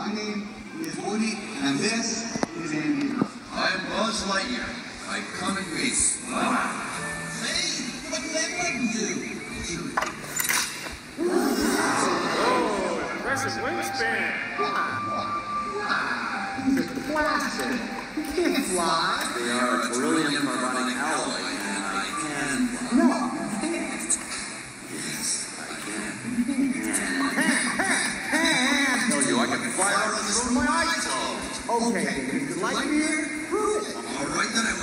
My name is Woody, and this is Andy. I'm Buzz Lightyear. I come in peace. Hey, what did that button do? Oh, impressive wingspan. He's a classic. He can't fly. They are a beryllium carbonic alloy, and I can fly. No, you can't. Yes, I can. Tell you, I can fly Fire on the road with my eyes closed. Okay, Mr. Lightyear, prove it. All right, then I